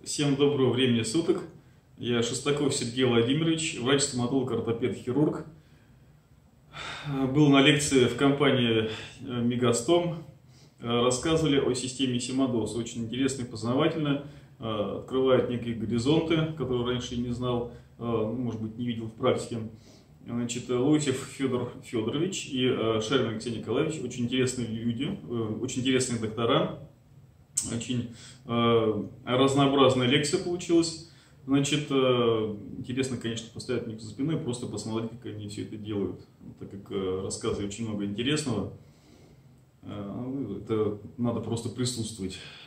Всем доброго времени суток. Я Шестаков Сергей Владимирович, врач-стоматолог, ортопед, хирург. Был на лекции в компании Мегастом. Рассказывали о системе Симодос. Очень интересно и познавательно. Открывает некие горизонты, которые раньше я не знал, может быть, не видел в практике. Значит, Лосев Федор Федорович и Шермин Алексей Николаевич очень интересные люди, очень интересные доктора. Очень разнообразная лекция получилась. Значит, интересно, конечно, поставить них за спиной, просто посмотреть, как они все это делают. Так как рассказываю очень много интересного, это надо просто присутствовать.